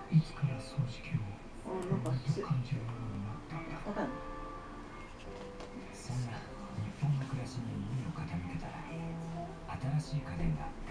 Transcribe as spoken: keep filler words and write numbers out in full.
いつから葬式をあ、なんかと感じるようになったんだ。 高い。 そんな日本の暮らしに耳を傾けたら、新しい家電が